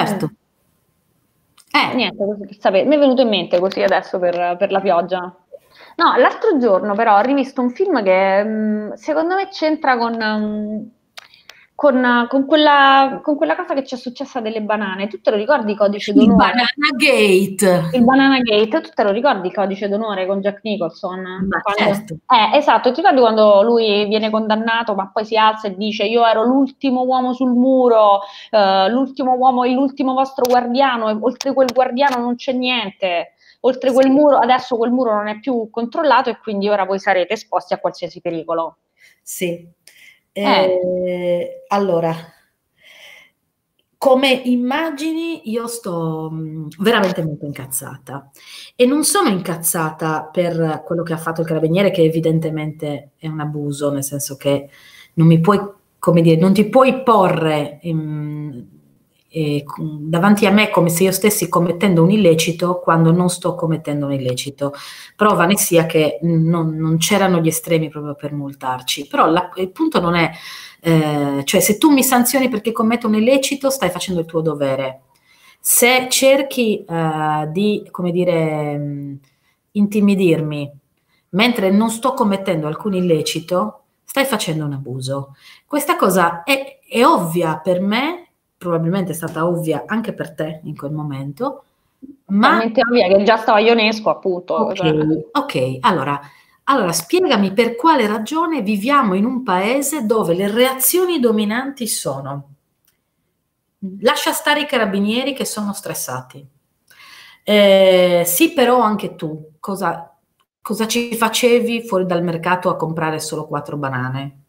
certo. Niente, così per sapere. Mi è venuto in mente così adesso per la pioggia. No, l'altro giorno però ho rivisto un film che secondo me c'entra con quella cosa che ci è successa delle banane. Tu te lo ricordi Codice Il d'onore? Banana Gate. Il Banana Gate, tu te lo ricordi il Codice d'onore con Jack Nicholson? Ma certo. Esatto, ti ricordi quando lui viene condannato, ma poi si alza e dice: Io ero l'ultimo uomo sul muro, l'ultimo uomo, l'ultimo vostro guardiano, e oltre quel guardiano non c'è niente. Oltre quel Sì. muro, adesso quel muro non è più controllato e quindi ora voi sarete esposti a qualsiasi pericolo. Sì. Eh, Allora, come immagini, io sto veramente molto incazzata e non sono incazzata per quello che ha fatto il carabiniere, che evidentemente è un abuso, nel senso che non mi puoi, come dire, non ti puoi porre davanti a me come se io stessi commettendo un illecito quando non sto commettendo un illecito. Prova ne sia che non c'erano gli estremi proprio per multarci, però il punto non è, cioè se tu mi sanzioni perché commetto un illecito stai facendo il tuo dovere. Se cerchi di, come dire, intimidirmi mentre non sto commettendo alcun illecito, stai facendo un abuso. Questa cosa è ovvia per me, probabilmente è stata ovvia anche per te in quel momento, ma talmente ovvia che già stava Ionesco, appunto. ok, ok, allora spiegami per quale ragione viviamo in un paese dove le reazioni dominanti sono: lascia stare i carabinieri che sono stressati. Sì, però anche tu, cosa ci facevi fuori dal mercato a comprare solo 4 banane?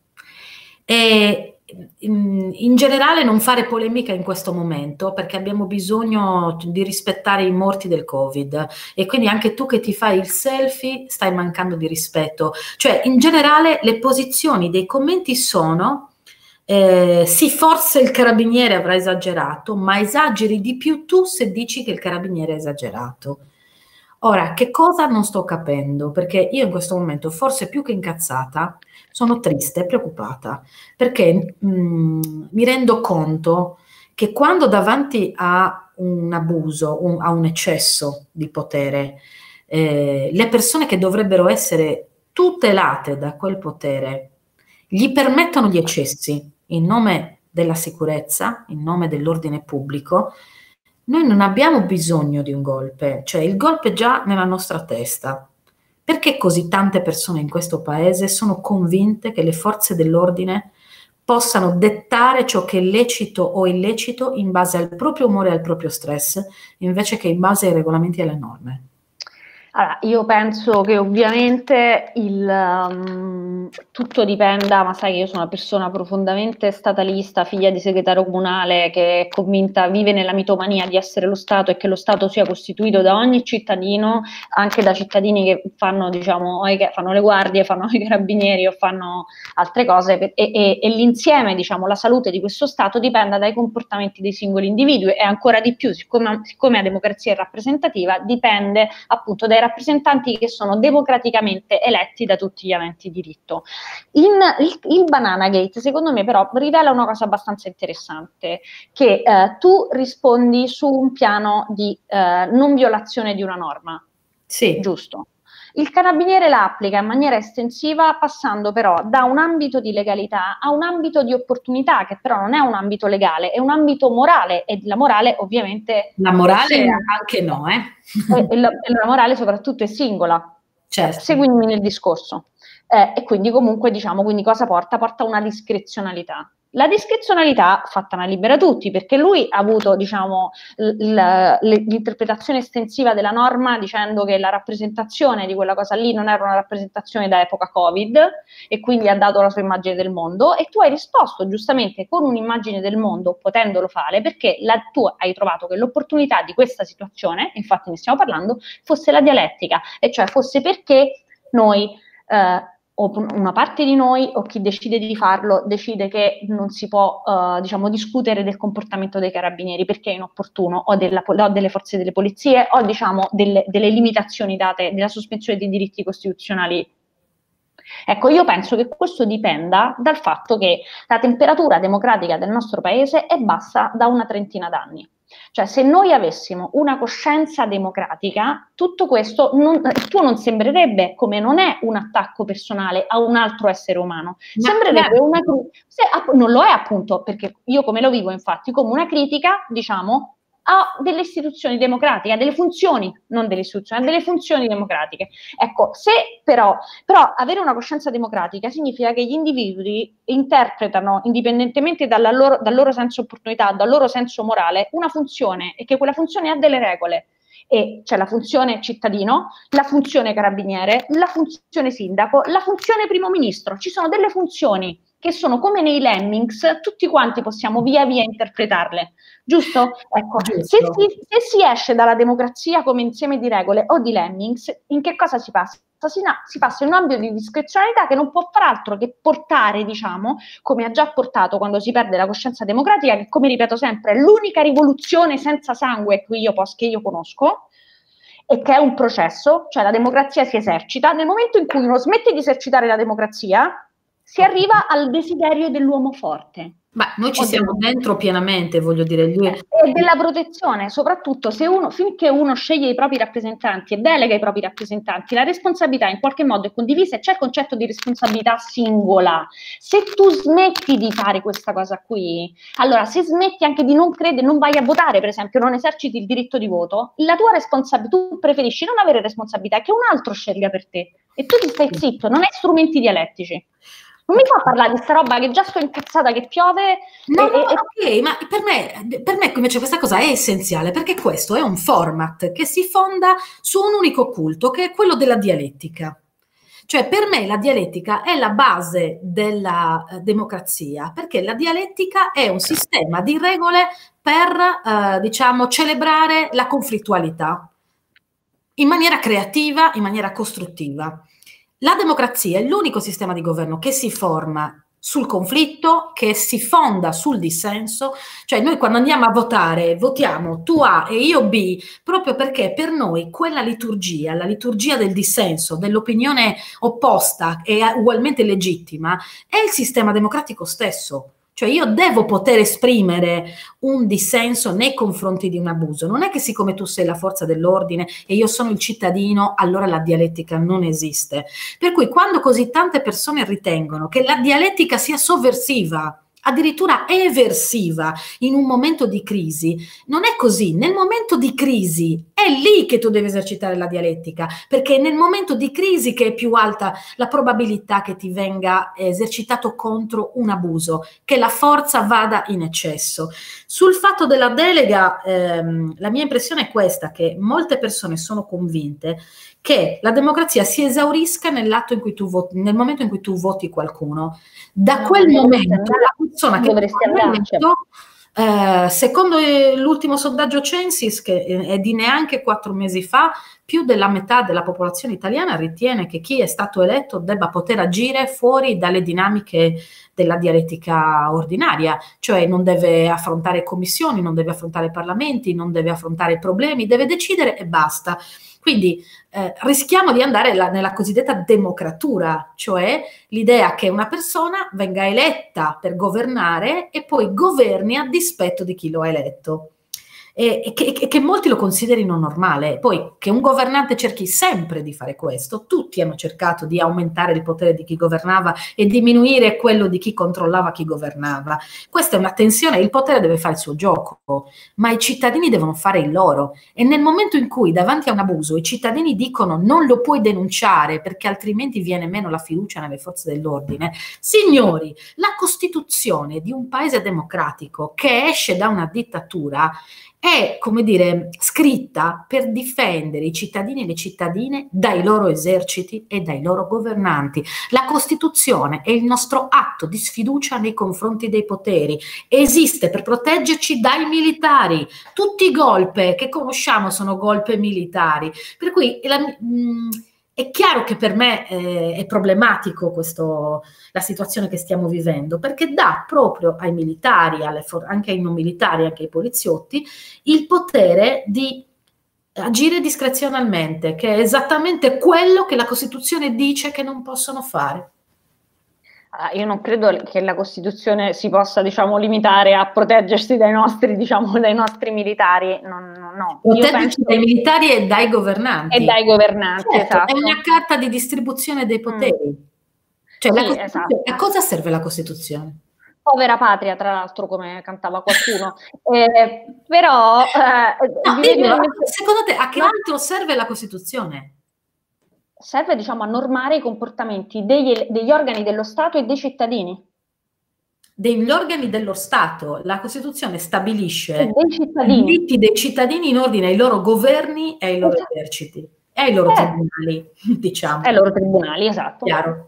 E in generale non fare polemica in questo momento, perché abbiamo bisogno di rispettare i morti del Covid, e quindi anche tu che ti fai il selfie stai mancando di rispetto. Cioè, in generale le posizioni dei commenti sono: sì, forse il carabiniere avrà esagerato, ma esageri di più tu se dici che il carabiniere ha esagerato. Ora, che cosa non sto capendo? Perché io in questo momento, forse più che incazzata, sono triste e preoccupata, perché mi rendo conto che quando davanti a un abuso, a un eccesso di potere, le persone che dovrebbero essere tutelate da quel potere gli permettono gli eccessi in nome della sicurezza, in nome dell'ordine pubblico. Noi non abbiamo bisogno di un golpe, cioè il golpe è già nella nostra testa. Perché così tante persone in questo paese sono convinte che le forze dell'ordine possano dettare ciò che è lecito o illecito in base al proprio umore e al proprio stress, invece che in base ai regolamenti e alle norme? Allora, io penso che ovviamente tutto dipenda, ma sai che io sono una persona profondamente statalista, figlia di segretario comunale, che è convinta, vive nella mitomania di essere lo Stato e che lo Stato sia costituito da ogni cittadino, anche da cittadini che fanno, diciamo, fanno le guardie, fanno i carabinieri o fanno altre cose, e l'insieme, diciamo, la salute di questo Stato dipenda dai comportamenti dei singoli individui, e ancora di più, siccome la democrazia è rappresentativa, dipende appunto dai rappresentanti che sono democraticamente eletti da tutti gli aventi diritto. Il Banana Gate, secondo me, però, rivela una cosa abbastanza interessante, che tu rispondi su un piano di non violazione di una norma, Sì. giusto? Il carabiniere la applica in maniera estensiva, passando però da un ambito di legalità a un ambito di opportunità, che però non è un ambito legale, è un ambito morale, e la morale ovviamente La è morale singola. anche no, eh? E la morale soprattutto è singola. Certo. Seguimi nel discorso. E quindi comunque diciamo, quindi cosa porta? Porta una discrezionalità. La discrezionalità fatta una libera a tutti, perché lui ha avuto, diciamo, l'interpretazione estensiva della norma dicendo che la rappresentazione di quella cosa lì non era una rappresentazione da epoca Covid, e quindi ha dato la sua immagine del mondo, e tu hai risposto giustamente con un'immagine del mondo, potendolo fare, perché tu hai trovato che l'opportunità di questa situazione, infatti ne stiamo parlando, fosse la dialettica, e cioè fosse perché noi o una parte di noi o chi decide di farlo decide che non si può diciamo, discutere del comportamento dei carabinieri perché è inopportuno, o delle forze delle polizie, o diciamo delle limitazioni date, della sospensione dei diritti costituzionali. Ecco, io penso che questo dipenda dal fatto che la temperatura democratica del nostro paese è bassa da una trentina d'anni. Cioè, se noi avessimo una coscienza democratica, tutto questo non sembrerebbe, come non è un attacco personale a un altro essere umano, sembrerebbe non lo è appunto, perché io come lo vivo infatti, come una critica, diciamo, a delle istituzioni democratiche, a delle funzioni, non delle istituzioni, a delle funzioni democratiche. Ecco, se però avere una coscienza democratica significa che gli individui interpretano, indipendentemente dal loro senso di opportunità, dal loro senso morale, una funzione e che quella funzione ha delle regole. E c'è la funzione cittadino, la funzione carabiniere, la funzione sindaco, la funzione primo ministro. Ci sono delle funzioni che sono come nei Lemmings, tutti quanti possiamo via via interpretarle, giusto? Ecco, Giusto. se si esce dalla democrazia come insieme di regole o di Lemmings, in che cosa si passa? Si passa in un ambito di discrezionalità che non può far altro che portare, diciamo, come ha già portato quando si perde la coscienza democratica, che come ripeto sempre è l'unica rivoluzione senza sangue che io conosco, e che è un processo, cioè la democrazia si esercita. Nel momento in cui uno smette di esercitare la democrazia, si arriva al desiderio dell'uomo forte. Ma noi ci siamo dentro pienamente, voglio dire. E della protezione, soprattutto finché uno sceglie i propri rappresentanti e delega i propri rappresentanti, la responsabilità in qualche modo è condivisa e c'è il concetto di responsabilità singola. Se tu smetti di fare questa cosa qui, allora se smetti anche di non credere, non vai a votare, per esempio, non eserciti il diritto di voto, la tua responsabilità, tu preferisci non avere responsabilità, che un altro scelga per te e tu ti stai zitto, non hai strumenti dialettici. Non mi fa parlare di sta roba che già sto incazzata che piove. Ok, ma per me invece questa cosa è essenziale, perché questo è un format che si fonda su un unico culto, che è quello della dialettica. Cioè, per me la dialettica è la base della democrazia, perché la dialettica è un sistema di regole per, diciamo, celebrare la conflittualità in maniera creativa, in maniera costruttiva. La democrazia è l'unico sistema di governo che si forma sul conflitto, che si fonda sul dissenso, cioè noi quando andiamo a votare votiamo tu A e io B, proprio perché per noi quella liturgia, la liturgia del dissenso, dell'opinione opposta e ugualmente legittima, è il sistema democratico stesso. Cioè io devo poter esprimere un dissenso nei confronti di un abuso. Non è che siccome tu sei la forza dell'ordine e io sono il cittadino, allora la dialettica non esiste. Per cui quando così tante persone ritengono che la dialettica sia sovversiva, addirittura eversiva in un momento di crisi, non è così. Nel momento di crisi è lì che tu devi esercitare la dialettica, perché è nel momento di crisi che è più alta la probabilità che ti venga esercitato contro un abuso, che la forza vada in eccesso. Sul fatto della delega, la mia impressione è questa, che molte persone sono convinte che la democrazia si esaurisca nell'atto in cui tu voti, nel momento in cui tu voti qualcuno. Da quel momento la persona che secondo l'ultimo sondaggio Censis, che è di neanche 4 mesi fa, più della metà della popolazione italiana ritiene che chi è stato eletto debba poter agire fuori dalle dinamiche della dialettica ordinaria, cioè non deve affrontare commissioni, non deve affrontare parlamenti, non deve affrontare problemi, deve decidere e basta. Quindi rischiamo di andare nella cosiddetta democratura, cioè l'idea che una persona venga eletta per governare e poi governi a dispetto di chi lo ha eletto. E che molti lo considerino normale. Poi che un governante cerchi sempre di fare questo, tutti hanno cercato di aumentare il potere di chi governava e diminuire quello di chi controllava chi governava. Questa è una tensione, il potere deve fare il suo gioco, ma i cittadini devono fare il loro. E nel momento in cui davanti a un abuso i cittadini dicono non lo puoi denunciare perché altrimenti viene meno la fiducia nelle forze dell'ordine, signori, la Costituzione di un paese democratico che esce da una dittatura è, come dire, scritta per difendere i cittadini e le cittadine dai loro eserciti e dai loro governanti. La Costituzione è il nostro atto di sfiducia nei confronti dei poteri, esiste per proteggerci dai militari. Tutti i golpe che conosciamo sono golpe militari, per cui è chiaro che per me è problematico la situazione che stiamo vivendo, perché dà proprio ai militari, anche ai non militari, anche ai poliziotti, il potere di agire discrezionalmente, che è esattamente quello che la Costituzione dice che non possono fare. Io non credo che la Costituzione si possa, diciamo, limitare a proteggersi dai nostri, diciamo, dai nostri militari. No. Io Proteggerci penso dai militari e dai e governanti. dai governanti, Certo, è esatto. una carta di distribuzione dei poteri. Cioè, la Sì, Costituzione, esatto. a cosa serve la Costituzione? Povera patria, tra l'altro, come cantava qualcuno. Però No, mi dimmelo, viene in mente, secondo te a che no, altro serve la Costituzione? serve, diciamo, a normare i comportamenti degli organi dello Stato e dei cittadini. Degli organi dello Stato. La Costituzione E stabilisce dei i cittadini. diritti dei cittadini in ordine ai loro governi e ai loro Esatto. eserciti e ai loro tribunali, diciamo. Ai loro tribunali, esatto. Chiaro?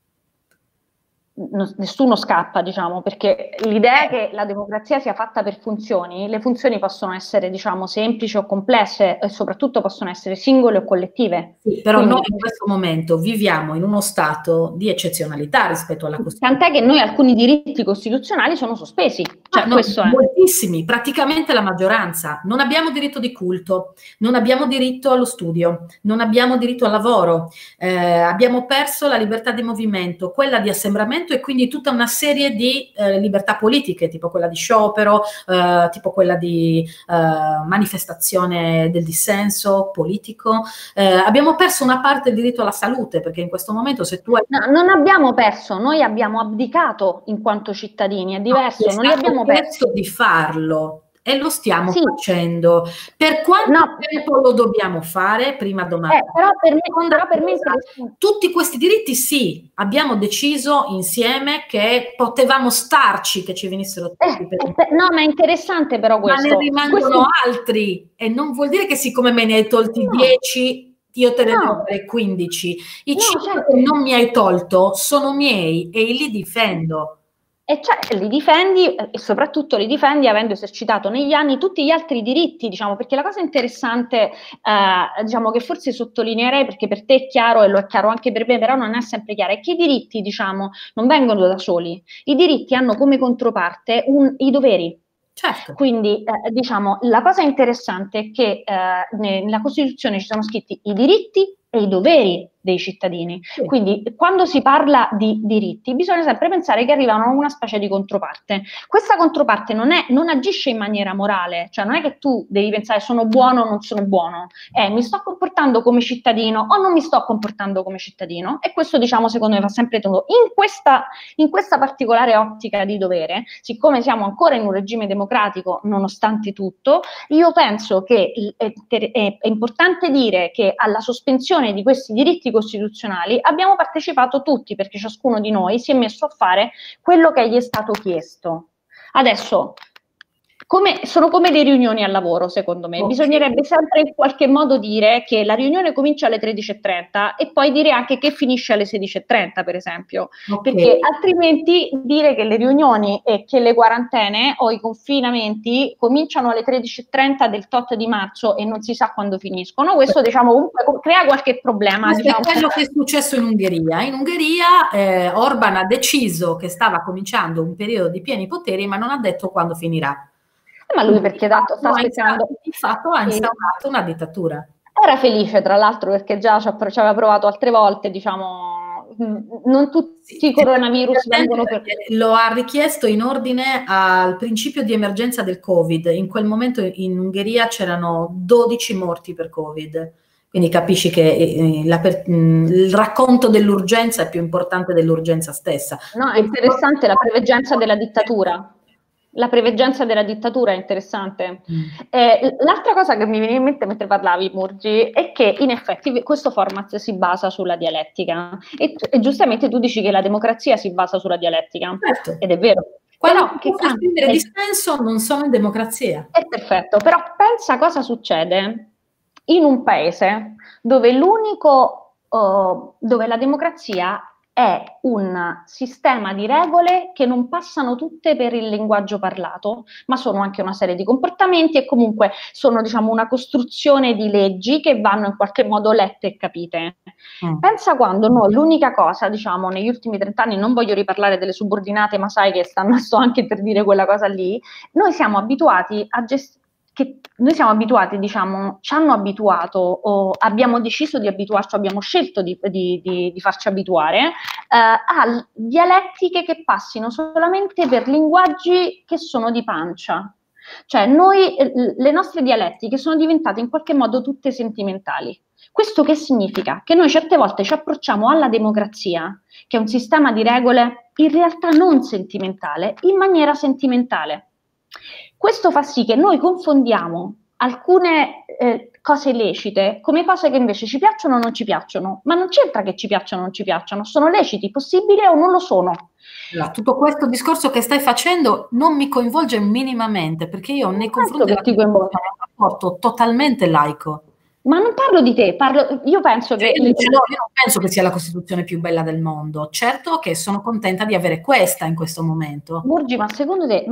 Nessuno scappa, diciamo, perché l'idea che la democrazia sia fatta per funzioni, le funzioni possono essere, diciamo, semplici o complesse e soprattutto possono essere singole o collettive. Sì, però noi Quindi, in questo momento viviamo in uno stato di eccezionalità rispetto alla Costituzione. tant'è che noi alcuni diritti costituzionali sono sospesi, Ah, cioè no, questo è. moltissimi, praticamente la maggioranza. Non abbiamo diritto di culto, non abbiamo diritto allo studio, non abbiamo diritto al lavoro, abbiamo perso la libertà di movimento, quella di assembramento e quindi tutta una serie di libertà politiche, tipo quella di sciopero, tipo quella di manifestazione del dissenso politico. Abbiamo perso una parte del diritto alla salute, perché in questo momento se tu hai... No, non abbiamo perso, noi abbiamo abdicato in quanto cittadini, è diverso, non li abbiamo persi. chiesto di farlo e lo stiamo Sì, facendo. Per quanto no, tempo lo dobbiamo fare? Prima domanda. però per me, Seconda però per me è cosa, interessante. tutti questi diritti sì, abbiamo deciso insieme che potevamo starci, che ci venissero tutti No, ma è interessante però ma ne questo. rimangono altri e non vuol dire che siccome me ne hai tolti No, 10 io te ne devo no, dare 15. I no, 5 certo. che non mi hai tolto sono miei e li difendo. E cioè li difendi e soprattutto li difendi avendo esercitato negli anni tutti gli altri diritti, diciamo, perché la cosa interessante, diciamo, che forse sottolineerei, perché per te è chiaro e lo è chiaro anche per me, però non è sempre chiaro, è che i diritti, diciamo, non vengono da soli. I diritti hanno come controparte i doveri. Certo. Quindi, diciamo, la cosa interessante è che nella Costituzione ci sono scritti i diritti e i doveri dei cittadini. Sì. Quindi, quando si parla di diritti, bisogna sempre pensare che arrivano a una specie di controparte. Questa controparte non agisce in maniera morale, cioè non è che tu devi pensare sono buono o non sono buono, mi sto comportando come cittadino o non mi sto comportando come cittadino, e questo, diciamo, secondo me va sempre tenuto. In questa particolare ottica di dovere, siccome siamo ancora in un regime democratico, nonostante tutto, io penso che è importante dire che alla sospensione di questi diritti costituzionali abbiamo partecipato tutti, perché ciascuno di noi si è messo a fare quello che gli è stato chiesto. Adesso, sono come le riunioni al lavoro, secondo me. Okay. Bisognerebbe sempre in qualche modo dire che la riunione comincia alle 13:30 e poi dire anche che finisce alle 16:30, per esempio. Okay. Perché altrimenti dire che le riunioni e che le quarantene o i confinamenti cominciano alle 13:30 del tot di marzo e non si sa quando finiscono, questo, diciamo, comunque crea qualche problema. Questo Diciamo. è quello che è successo in Ungheria. In Ungheria Orban ha deciso che stava cominciando un periodo di pieni poteri, ma non ha detto quando finirà. Ma lui perché tanto sta aspettando. Di fatto ha instaurato una dittatura. Era felice, tra l'altro, perché già ci aveva provato altre volte, diciamo, non tutti i coronavirus vengono per... Lo ha richiesto in ordine al principio di emergenza del Covid. In quel momento in Ungheria c'erano 12 morti per Covid. Quindi capisci che il racconto dell'urgenza è più importante dell'urgenza stessa. No, è interessante la preveggenza della dittatura. La preveggenza della dittatura è interessante. L'altra cosa che mi viene in mente mentre parlavi, Murgi, è che in effetti questo format si basa sulla dialettica e giustamente tu dici che la democrazia si basa sulla dialettica, certo. Ed è vero. Quando può esprimere dissenso non sono in democrazia. È perfetto, però pensa cosa succede in un paese dove dove la democrazia è un sistema di regole che non passano tutte per il linguaggio parlato, ma sono anche una serie di comportamenti e comunque sono, diciamo, una costruzione di leggi che vanno in qualche modo lette e capite. Pensa quando noi l'unica cosa, diciamo, negli ultimi 30 anni, non voglio riparlare delle subordinate, ma sai che sto anche per dire quella cosa lì, noi siamo abituati a che noi siamo abituati, diciamo, ci hanno abituato o abbiamo deciso di abituarci, abbiamo scelto di farci abituare a dialettiche che passino solamente per linguaggi che sono di pancia. Cioè noi, le nostre dialettiche sono diventate in qualche modo tutte sentimentali. Questo che significa? Che noi certe volte ci approcciamo alla democrazia, che è un sistema di regole in realtà non sentimentale, in maniera sentimentale. Questo fa sì che noi confondiamo alcune cose lecite come cose che invece ci piacciono o non ci piacciono, ma non c'entra che ci piacciono o non ci piacciono, sono leciti, possibili o non lo sono. Tutto questo discorso che stai facendo non mi coinvolge minimamente, perché io nei confronti della Costituzione ho un rapporto totalmente laico. Ma non parlo di te, io penso che... Io non penso che sia la Costituzione più bella del mondo. Certo che sono contenta di avere questa in questo momento. Borgi, ma secondo te,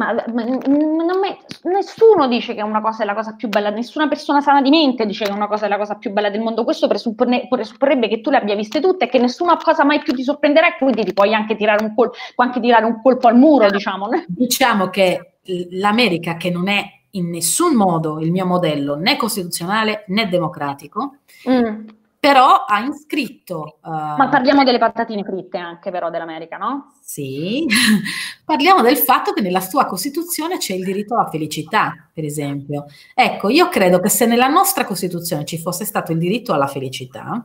nessuno dice che una cosa è la cosa più bella, nessuna persona sana di mente dice che una cosa è la cosa più bella del mondo. Questo presupporrebbe che tu le abbia viste tutte e che nessuna cosa mai più ti sorprenderà e quindi ti puoi anche tirare un colpo al muro, diciamo. Diciamo che l'America, che non è in nessun modo il mio modello né costituzionale né democratico, però ha iscritto... Ma parliamo delle patatine fritte anche però dell'America, no? Sì, parliamo del fatto che nella sua Costituzione c'è il diritto alla felicità, per esempio. Ecco, io credo che se nella nostra Costituzione ci fosse stato il diritto alla felicità,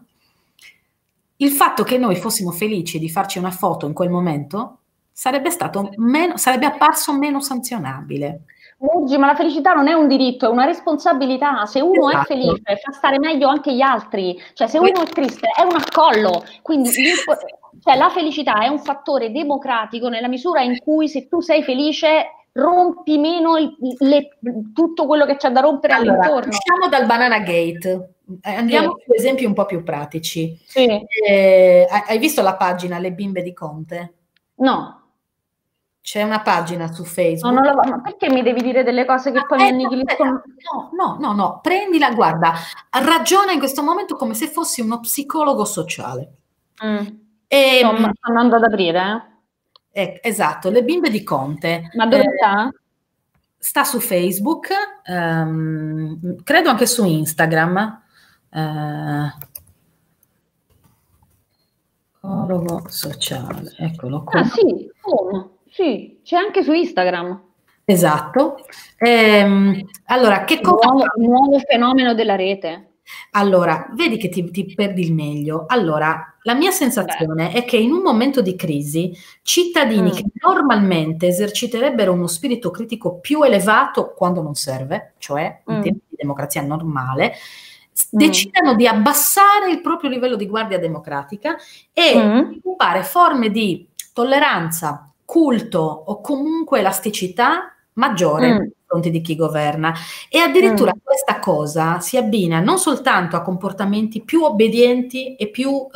il fatto che noi fossimo felici di farci una foto in quel momento sarebbe apparso meno sanzionabile. Oggi, ma la felicità non è un diritto, è una responsabilità. Se uno è felice, fa stare meglio anche gli altri. Cioè, se uno è triste, è un accollo. Quindi, cioè, la felicità è un fattore democratico nella misura in cui se tu sei felice rompi meno tutto quello che c'è da rompere all'intorno. Usciamo dal Banana Gate. Andiamo su esempi un po' più pratici. Sì. Hai visto la pagina Le bimbe di Conte? No. C'è una pagina su Facebook. No, ma perché mi devi dire delle cose che poi mi annichiliscono? No, prendila, guarda, ragiona in questo momento come se fossi uno psicologo sociale. Sto andando ad aprire, esatto, Le bimbe di Conte. Ma dove sta? Sta su Facebook, credo anche su Instagram. Psicologo sociale, eccolo qua. Ah sì, sì, c'è anche su Instagram. Esatto. Allora, che cosa... Nuovo fenomeno della rete. Allora, vedi che ti perdi il meglio. Allora, la mia sensazione è che in un momento di crisi, cittadini che normalmente eserciterebbero uno spirito critico più elevato quando non serve, cioè in tempi di democrazia normale, decidano di abbassare il proprio livello di guardia democratica e sviluppare forme di tolleranza, culto o comunque elasticità maggiore nei confronti di chi governa. E addirittura questa cosa si abbina non soltanto a comportamenti più obbedienti e più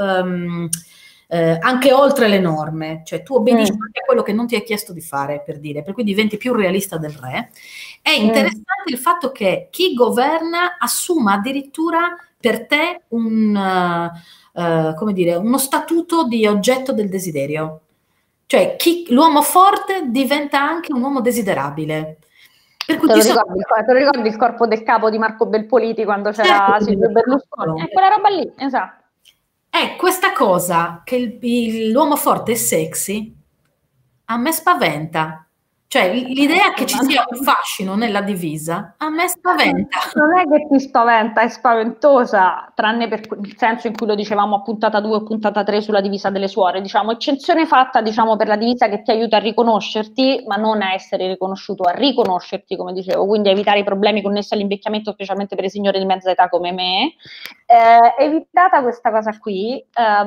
anche oltre le norme, cioè tu obbedisci anche a quello che non ti è chiesto di fare, per cui diventi più realista del re. È interessante il fatto che chi governa assuma addirittura per te come dire, uno statuto di oggetto del desiderio. Cioè l'uomo forte diventa anche un uomo desiderabile. Per cui te lo ricordi il corpo del capo di Marco Belpoliti quando c'era Silvio Berlusconi? È quella roba lì, esatto. Questa cosa che l'uomo forte è sexy a me spaventa. Cioè l'idea che ci sia un fascino nella divisa a me spaventa. Non è che ti spaventa, è spaventosa, tranne per il senso in cui lo dicevamo a puntata 2 o puntata 3 sulla divisa delle suore, diciamo eccezione fatta diciamo per la divisa che ti aiuta a riconoscerti, ma non a essere riconosciuto, a riconoscerti come dicevo, quindi a evitare i problemi connessi all'invecchiamento, specialmente per i signori di mezza età come me. Evitata questa cosa qui,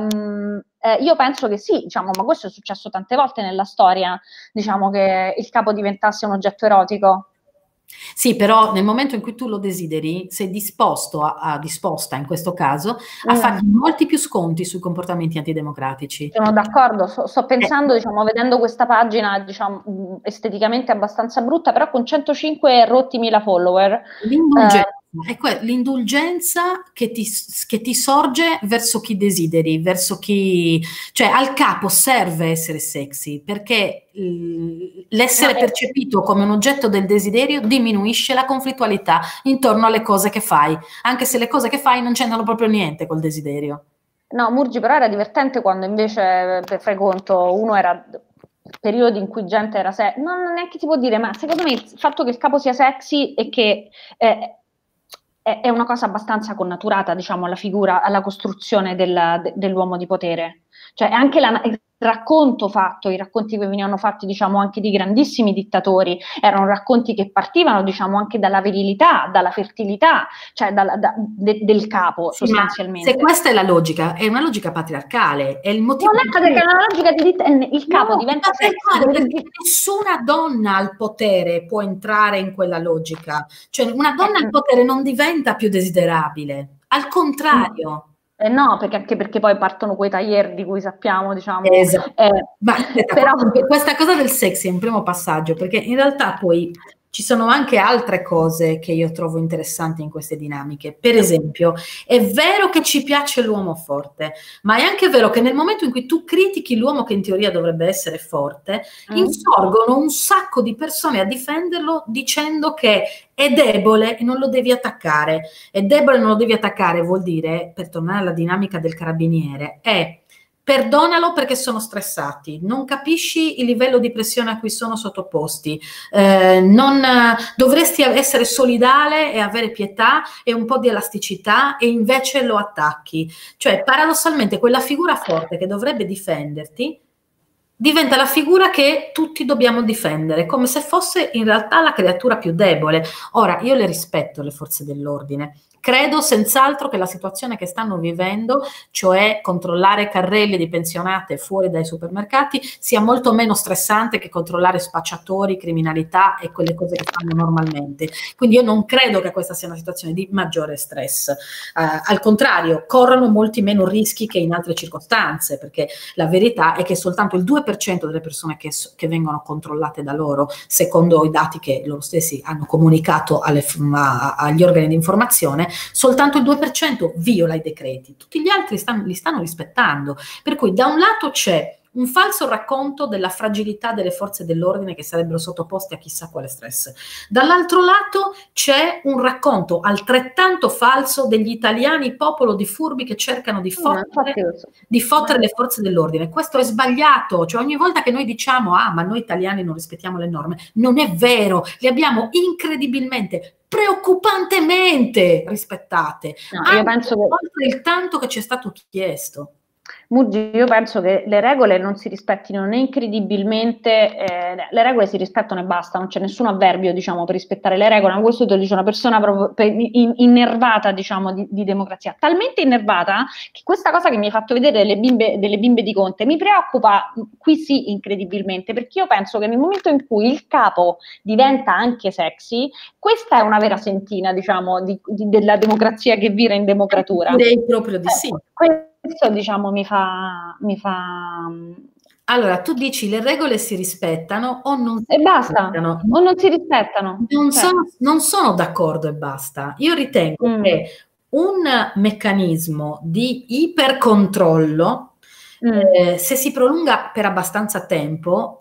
io penso che sì, diciamo, ma questo è successo tante volte nella storia, diciamo che il capo diventasse un oggetto erotico. Sì, però nel momento in cui tu lo desideri, sei disposta in questo caso a farti molti più sconti sui comportamenti antidemocratici. Sono d'accordo, sto pensando, diciamo, vedendo questa pagina, diciamo, esteticamente abbastanza brutta, però con 105 rotti mila follower. È l'indulgenza che ti sorge verso chi desideri, verso chi... Cioè, al capo serve essere sexy, perché l'essere percepito come un oggetto del desiderio diminuisce la conflittualità intorno alle cose che fai, anche se le cose che fai non c'entrano proprio niente col desiderio. No, Murgi però era divertente quando invece, fai conto, uno era periodi in cui gente era non neanche si può dire, ma secondo me il fatto che il capo sia sexy e che è una cosa abbastanza connaturata, diciamo, alla figura, alla costruzione dell'uomo di potere. Cioè anche il racconto fatto, i racconti che venivano fatti, diciamo, anche di grandissimi dittatori, erano racconti che partivano, diciamo, anche dalla virilità, dalla fertilità, cioè del capo, Sì, sostanzialmente. se questa è la logica, è una logica patriarcale, è il motivo non è patriarcale, è una logica di il capo diventa sexy. Perché nessuna donna al potere può entrare in quella logica. Cioè, una donna al potere non diventa più desiderabile, al contrario. No, anche perché poi partono quei taglier di cui sappiamo, diciamo. Esatto. Ma aspetta, però... questa cosa del sexy è un primo passaggio, perché in realtà poi ci sono anche altre cose che io trovo interessanti in queste dinamiche. Per esempio, è vero che ci piace l'uomo forte, ma è anche vero che nel momento in cui tu critichi l'uomo che in teoria dovrebbe essere forte, insorgono un sacco di persone a difenderlo dicendo che è debole e non lo devi attaccare. È debole e non lo devi attaccare vuol dire, per tornare alla dinamica del carabiniere, è perdonalo perché sono stressati, non capisci il livello di pressione a cui sono sottoposti, dovresti essere solidale e avere pietà e un po' di elasticità e invece lo attacchi. Cioè, paradossalmente, quella figura forte che dovrebbe difenderti diventa la figura che tutti dobbiamo difendere, come se fosse in realtà la creatura più debole. Ora, io le rispetto le forze dell'ordine. Credo senz'altro che la situazione che stanno vivendo, cioè controllare carrelli di pensionate fuori dai supermercati, sia molto meno stressante che controllare spacciatori, criminalità e quelle cose che fanno normalmente. Quindi io non credo che questa sia una situazione di maggiore stress. Al contrario, corrono molti meno rischi che in altre circostanze, perché la verità è che soltanto il 2% delle persone che vengono controllate da loro, secondo i dati che loro stessi hanno comunicato agli organi di informazione, soltanto il 2% viola i decreti, tutti gli altri li stanno rispettando. Per cui da un lato c'è un falso racconto della fragilità delle forze dell'ordine che sarebbero sottoposte a chissà quale stress. Dall'altro lato c'è un racconto altrettanto falso degli italiani, popolo di furbi che cercano di fottere le forze dell'ordine. Questo è sbagliato, cioè ogni volta che noi diciamo ma noi italiani non rispettiamo le norme, non è vero, le abbiamo incredibilmente, preoccupantemente rispettate, io penso che oltre il tanto che ci è stato chiesto. Muggi, io penso che le regole non si rispettino né incredibilmente, le regole si rispettano e basta, non c'è nessun avverbio, diciamo, per rispettare le regole, ma questo te lo dice una persona proprio innervata, diciamo, di democrazia, talmente innervata che questa cosa che mi hai fatto vedere delle bimbe di Conte mi preoccupa, qui sì, incredibilmente, perché io penso che nel momento in cui il capo diventa anche sexy, questa è una vera sentina, diciamo, della democrazia che vira in democratura. Direi proprio di sì. Questo, diciamo, mi fa... Allora, tu dici le regole si rispettano o non si rispettano? O non si rispettano. Non sono d'accordo e basta. Io ritengo che un meccanismo di ipercontrollo, se si prolunga per abbastanza tempo,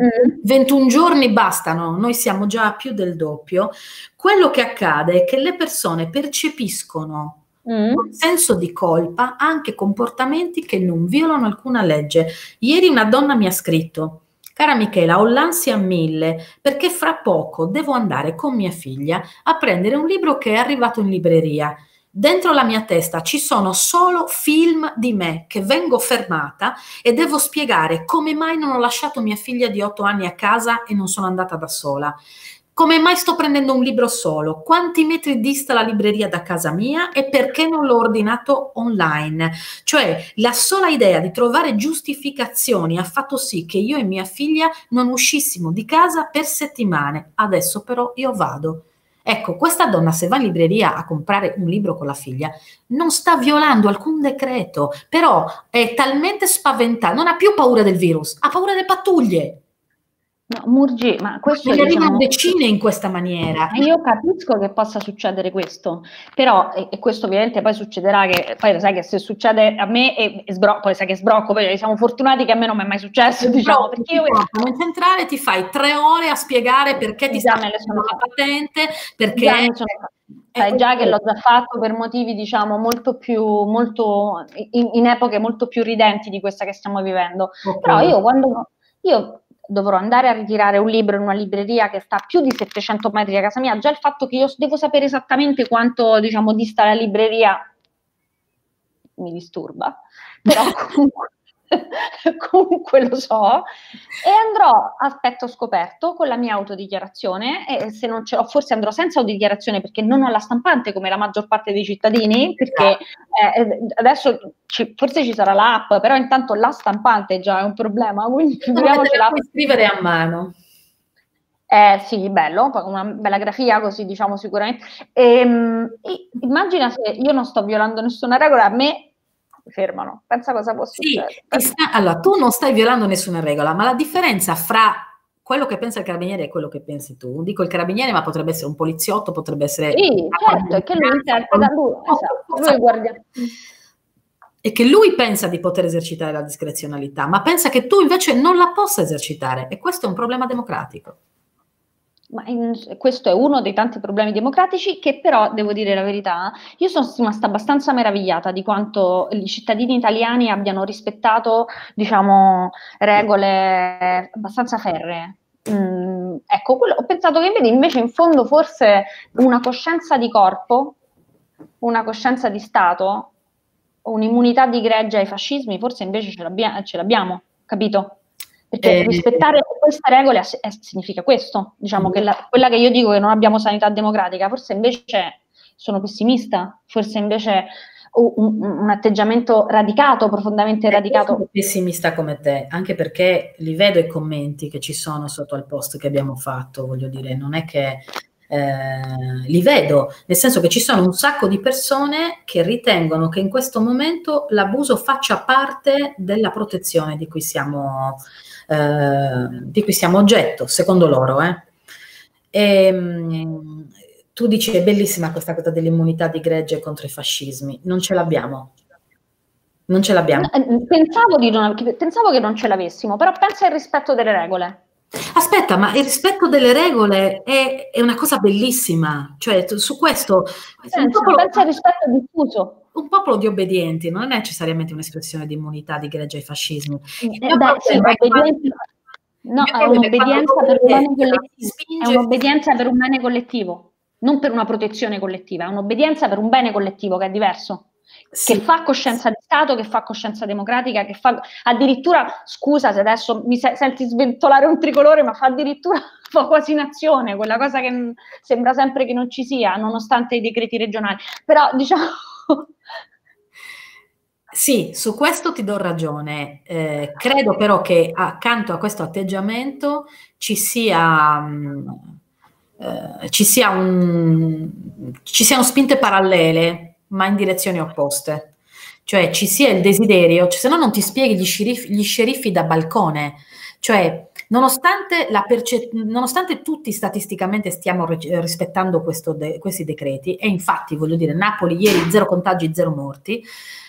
21 giorni bastano, noi siamo già a più del doppio, quello che accade è che le persone percepiscono con senso di colpa anche comportamenti che non violano alcuna legge. Ieri una donna mi ha scritto: cara Michela, ho l'ansia a 1000 perché fra poco devo andare con mia figlia a prendere un libro che è arrivato in libreria. Dentro la mia testa ci sono solo film di me che vengo fermata e devo spiegare come mai non ho lasciato mia figlia di 8 anni a casa e non sono andata da sola. Come mai sto prendendo un libro solo? Quanti metri dista la libreria da casa mia e perché non l'ho ordinato online? Cioè, la sola idea di trovare giustificazioni ha fatto sì che io e mia figlia non uscissimo di casa per settimane. Adesso però io vado. Ecco, questa donna, se va in libreria a comprare un libro con la figlia, non sta violando alcun decreto, però è talmente spaventata, non ha più paura del virus, ha paura delle pattuglie. No, Murgi, ma questo ne arrivano diciamo, decine in questa maniera. io capisco che possa succedere questo, però, e questo ovviamente poi succederà, che poi sai che se succede a me poi sai che sbrocco, poi siamo fortunati che a me non mi è mai successo, diciamo, perché io in centrale ti fai 3 ore a spiegare perché ti già sta me le sono la fatte. patente, perché Già mi sono sai già che l'ho già fatto per motivi, diciamo, in epoche molto più ridenti di questa che stiamo vivendo. Okay. Però io dovrò andare a ritirare un libro in una libreria che sta a più di 700 metri da casa mia, già il fatto che io devo sapere esattamente quanto, diciamo, dista la libreria mi disturba, però comunque lo so, e andrò a petto scoperto con la mia autodichiarazione, e se non ce l'ho forse andrò senza autodichiarazione perché non ho la stampante come la maggior parte dei cittadini, perché adesso forse ci sarà l'app, però intanto la stampante già è un problema, quindi figuriamoci l'app. Puoi scrivere a mano. Sì, bello, poi con una bella grafia, così diciamo sicuramente. Immagina se io non sto violando nessuna regola, a me fermano. Pensa cosa può succedere. Allora, tu non stai violando nessuna regola, ma la differenza fra quello che pensa il carabiniere e quello che pensi tu, dico il carabiniere, ma potrebbe essere un poliziotto, potrebbe essere... Sì, certo, è che lui interpreta, lui guardia. E che lui pensa di poter esercitare la discrezionalità, ma pensa che tu invece non la possa esercitare, e questo è un problema democratico. Ma questo è uno dei tanti problemi democratici che però, devo dire la verità, io sono rimasta abbastanza meravigliata di quanto i cittadini italiani abbiano rispettato, diciamo, regole abbastanza ferree. Ecco, ho pensato che invece in fondo forse una coscienza di corpo, una coscienza di Stato, un'immunità di gregge ai fascismi, forse invece ce l'abbiamo, capito? Perché rispettare queste regole significa questo, diciamo che quella che io dico che non abbiamo sanità democratica, forse invece sono pessimista, forse invece un atteggiamento radicato, profondamente radicato. Sono pessimista come te, anche perché li vedo i commenti che ci sono sotto al post che abbiamo fatto, voglio dire, non è che li vedo, nel senso che ci sono un sacco di persone che ritengono che in questo momento l'abuso faccia parte della protezione di cui siamo oggetto, secondo loro. Tu dici è bellissima questa cosa dell'immunità di gregge contro i fascismi, non ce l'abbiamo. Non ce l'abbiamo. Pensavo che non ce l'avessimo, però pensa al rispetto delle regole. Aspetta, ma il rispetto delle regole è una cosa bellissima, cioè su questo pensa al rispetto diffuso. Un popolo di obbedienti non è necessariamente un'espressione di immunità di gregge ai fascismi. È un'obbedienza per un bene collettivo, non per una protezione collettiva, è un'obbedienza per un bene collettivo che è diverso. Sì. Che fa coscienza di Stato, che fa coscienza democratica, che fa addirittura, scusa se adesso mi senti sventolare un tricolore, ma fa quasi nazione, quella cosa che sembra sempre che non ci sia, nonostante i decreti regionali. Però diciamo... Sì, su questo ti do ragione. Credo però che accanto a questo atteggiamento ci siano spinte parallele, ma in direzioni opposte. Cioè ci sia il desiderio, se no non ti spieghi gli sceriffi da balcone. Cioè, nonostante tutti statisticamente stiamo rispettando questi decreti, e infatti, voglio dire, Napoli ieri 0 contagi, 0 morti,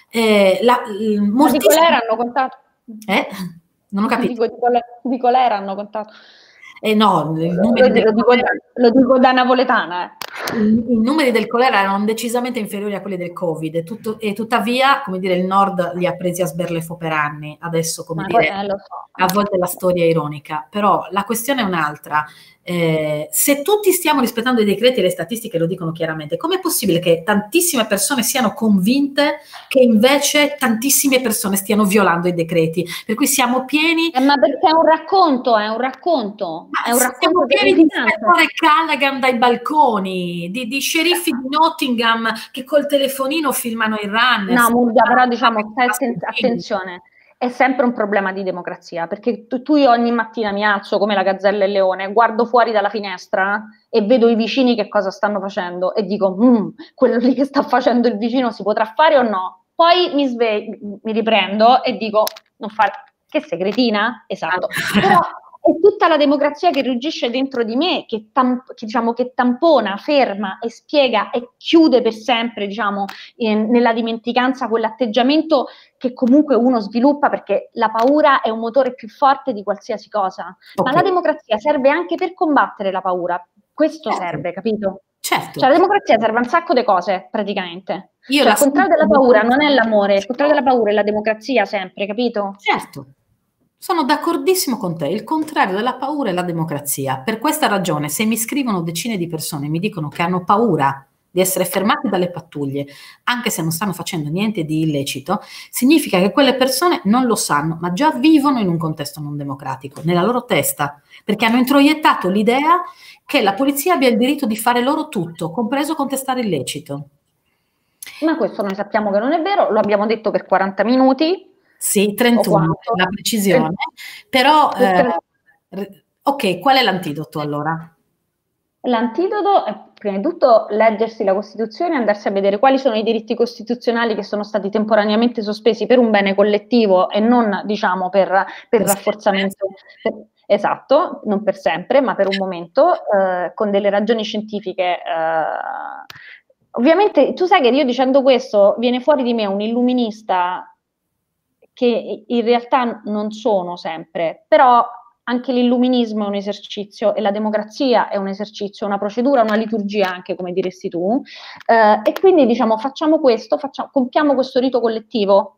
ma di colera hanno contato? Non ho capito. Di colera hanno contato? No, lo dico da napoletana. I numeri del colera erano decisamente inferiori a quelli del Covid e tuttavia, come dire, il Nord li ha presi a sberlefo per anni. Adesso, come dire, a volte la storia è ironica, però la questione è un'altra. Se tutti stiamo rispettando i decreti e le statistiche lo dicono chiaramente, com'è possibile che tantissime persone siano convinte che invece tantissime persone stiano violando i decreti? Per cui siamo pieni... ma perché è un racconto. Siamo pieni di ispettore Callaghan dai balconi, di sceriffi di Nottingham che col telefonino filmano i runner. No, Murgia, però diciamo, attenzione. È sempre un problema di democrazia, perché io ogni mattina mi alzo come la gazzella e il leone, guardo fuori dalla finestra e vedo i vicini che cosa stanno facendo e dico, quello lì che sta facendo il vicino si potrà fare o no? Poi mi riprendo e dico, non fare, che sei cretina? Esatto. è tutta la democrazia che ruggisce dentro di me, che tampona, ferma e spiega e chiude per sempre, diciamo, nella dimenticanza quell'atteggiamento che comunque uno sviluppa, perché la paura è un motore più forte di qualsiasi cosa. Ma la democrazia serve anche per combattere la paura. Questo serve, capito? Certo. Cioè la democrazia serve a un sacco di cose, praticamente. Io il contrario della paura non è l'amore, il contrario della paura è la democrazia sempre, capito? Certo. Sono d'accordissimo con te, il contrario della paura è la democrazia. Per questa ragione, se mi scrivono decine di persone e mi dicono che hanno paura di essere fermati dalle pattuglie, anche se non stanno facendo niente di illecito, significa che quelle persone non lo sanno, ma già vivono in un contesto non democratico, nella loro testa, perché hanno introiettato l'idea che la polizia abbia il diritto di fare loro tutto, compreso contestare illecito. Ma questo noi sappiamo che non è vero, lo abbiamo detto per 40 minuti. Sì, 31, la precisione. Però, ok, qual è l'antidoto allora? L'antidoto è prima di tutto leggersi la Costituzione e andarsi a vedere quali sono i diritti costituzionali che sono stati temporaneamente sospesi per un bene collettivo e non, diciamo, per rafforzamento. Esatto, non per sempre, ma per un momento, con delle ragioni scientifiche. Ovviamente, tu sai che io dicendo questo viene fuori di me un illuminista che in realtà non sono sempre, però anche l'illuminismo è un esercizio e la democrazia è un esercizio, una procedura, una liturgia anche, come diresti tu, e quindi diciamo facciamo questo, compiamo questo rito collettivo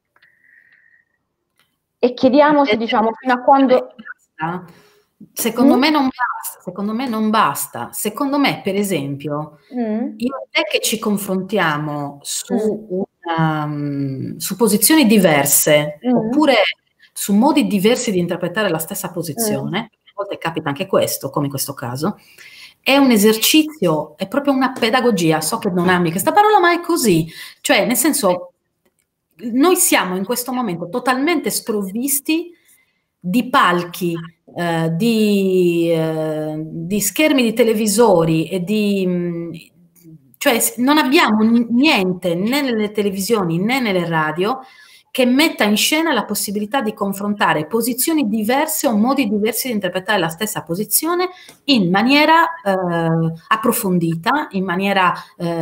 e chiediamoci, diciamo, fino a quando... Secondo me non basta, secondo me per esempio io e te che ci confrontiamo su posizioni diverse oppure su modi diversi di interpretare la stessa posizione, a volte capita anche questo, come in questo caso, è un esercizio, è proprio una pedagogia, so che non ami questa parola, ma è così, cioè nel senso noi siamo in questo momento totalmente sprovvisti di palchi, di schermi di televisori e cioè non abbiamo niente né nelle televisioni né nelle radio che metta in scena la possibilità di confrontare posizioni diverse o modi diversi di interpretare la stessa posizione in maniera approfondita, in maniera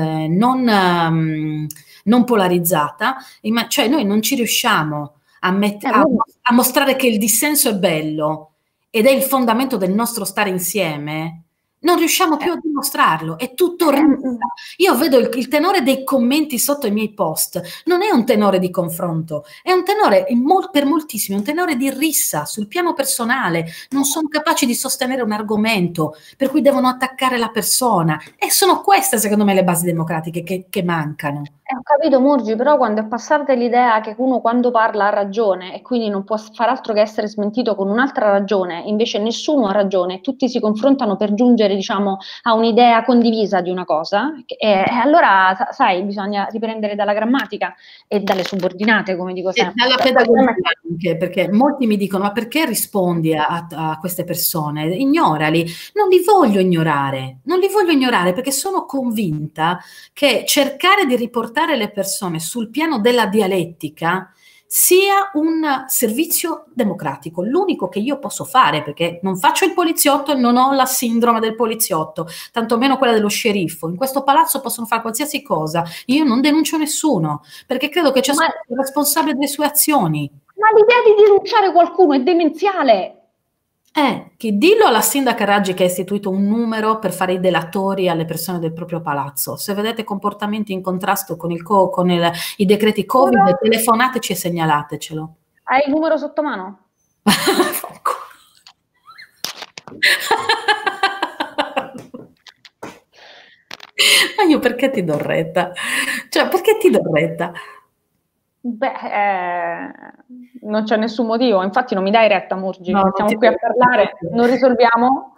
non polarizzata, cioè noi non ci riusciamo a mostrare che il dissenso è bello ed è il fondamento del nostro stare insieme, non riusciamo più a dimostrarlo, è tutto rissa. Io vedo il tenore dei commenti sotto i miei post, non è un tenore di confronto, è un tenore, per moltissimi, un tenore di rissa sul piano personale, non sono capaci di sostenere un argomento, per cui devono attaccare la persona, e sono queste secondo me le basi democratiche che mancano. Ho capito Murgi, però quando è passata l'idea che uno quando parla ha ragione e quindi non può far altro che essere smentito con un'altra ragione, invece nessuno ha ragione e tutti si confrontano per giungere, diciamo, a un'idea condivisa di una cosa, e allora, sai, bisogna riprendere dalla grammatica e dalle subordinate, come dico sempre. E dalla pedagogia anche, perché molti mi dicono, ma perché rispondi a queste persone? Ignorali. Non li voglio ignorare perché sono convinta che cercare di riportare le persone sul piano della dialettica sia un servizio democratico, l'unico che io posso fare, perché non faccio il poliziotto e non ho la sindrome del poliziotto, tantomeno quella dello sceriffo. In questo palazzo possono fare qualsiasi cosa, io non denuncio nessuno, perché credo che ciascuno sia responsabile delle sue azioni. Ma l'idea di denunciare qualcuno è demenziale. Che dillo alla sindaca Raggi che ha istituito un numero per fare i delatori alle persone del proprio palazzo. Se vedete comportamenti in contrasto con i decreti Covid, telefonateci e segnalatecelo. Hai il numero sotto mano? Ma io perché ti do retta? Cioè, perché ti do retta? Beh, non c'è nessun motivo, infatti non mi dai retta, Murgi, No, siamo qui a parlare, non risolviamo,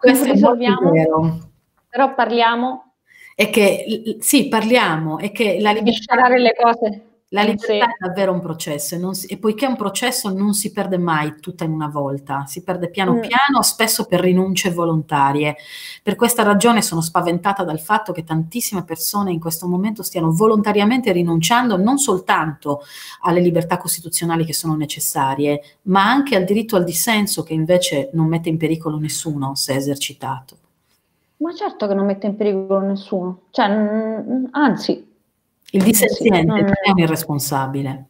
però parliamo. Sì, parliamo, e che la libertà... le cose. La libertà è davvero un processo e poiché è un processo non si perde mai tutta in una volta, si perde piano piano, spesso per rinunce volontarie. Per questa ragione sono spaventata dal fatto che tantissime persone in questo momento stiano volontariamente rinunciando non soltanto alle libertà costituzionali che sono necessarie, ma anche al diritto al dissenso che invece non mette in pericolo nessuno se esercitato. Ma certo che non mette in pericolo nessuno, cioè, anzi. Il dissenziente non è un irresponsabile.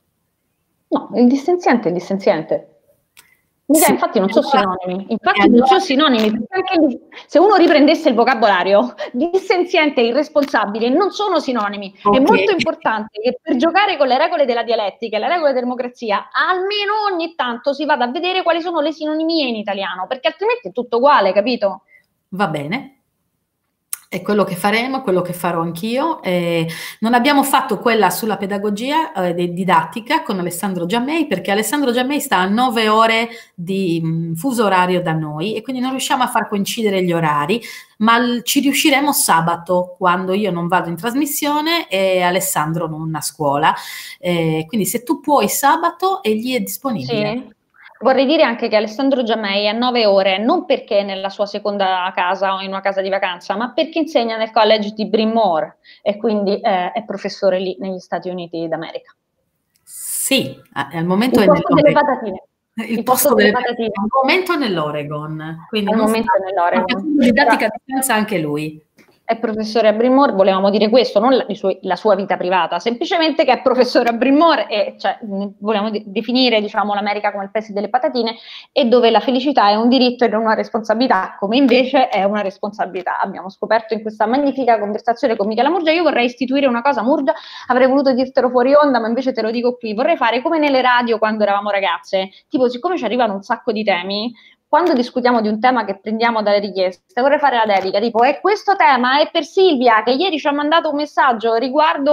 No, il dissenziente è il dissenziente. Sì. Infatti non sono sinonimi, non sono sinonimi, perché anche se uno riprendesse il vocabolario, dissenziente e irresponsabile non sono sinonimi. È molto importante che per giocare con le regole della dialettica e le regole della democrazia, almeno ogni tanto si vada a vedere quali sono le sinonimie in italiano, perché altrimenti è tutto uguale, capito? Va bene. È quello che faremo, quello che farò anch'io. Non abbiamo fatto quella sulla pedagogia didattica con Alessandro Giammei, perché Alessandro Giammei sta a 9 ore di fuso orario da noi e quindi non riusciamo a far coincidere gli orari, ma ci riusciremo sabato, quando io non vado in trasmissione e Alessandro non a scuola. Quindi se tu puoi sabato, egli è disponibile. Sì. Vorrei dire anche che Alessandro Giammei è 9 ore, non perché è nella sua seconda casa o in una casa di vacanza, ma perché insegna nel college di Bryn Mawr e quindi è professore lì negli Stati Uniti d'America. Sì, al momento il posto delle patatine. Il posto delle patatine. Al momento è nell'Oregon. Quindi al momento è nell'Oregon. Didattica a distanza anche lui. È professore a Bryn Mawr, volevamo dire questo, non la sua vita privata, semplicemente che è professore a Bryn Mawr e cioè, vogliamo definire diciamo, l'America come il paese delle patatine e dove la felicità è un diritto e non una responsabilità, come invece è una responsabilità. Abbiamo scoperto in questa magnifica conversazione con Michela Murgia. Io vorrei istituire una cosa, Murgia, avrei voluto dirtelo fuori onda, ma invece te lo dico qui, vorrei fare come nelle radio quando eravamo ragazze, tipo siccome ci arrivano un sacco di temi, quando discutiamo di un tema che prendiamo dalle richieste, vorrei fare la dedica, tipo, e questo tema è per Silvia, che ieri ci ha mandato un messaggio riguardo...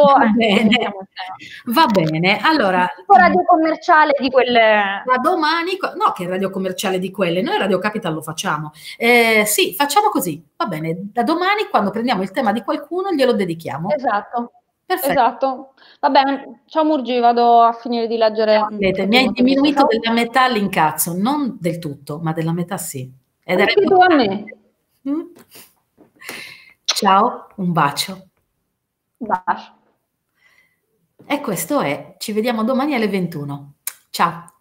Va bene, allora... Tipo radio commerciale di quelle... Da domani... No, che radio commerciale di quelle, noi Radio Capital lo facciamo. Sì, facciamo così, va bene, da domani quando prendiamo il tema di qualcuno glielo dedichiamo. Esatto. Perfetto. Esatto. Va bene, ciao Murgi, vado a finire di leggere. Mi hai diminuito della metà l'incazzo, non del tutto, ma della metà sì. Ed è tu a me. Ciao, un bacio. Un bacio. E questo è, ci vediamo domani alle 21. Ciao.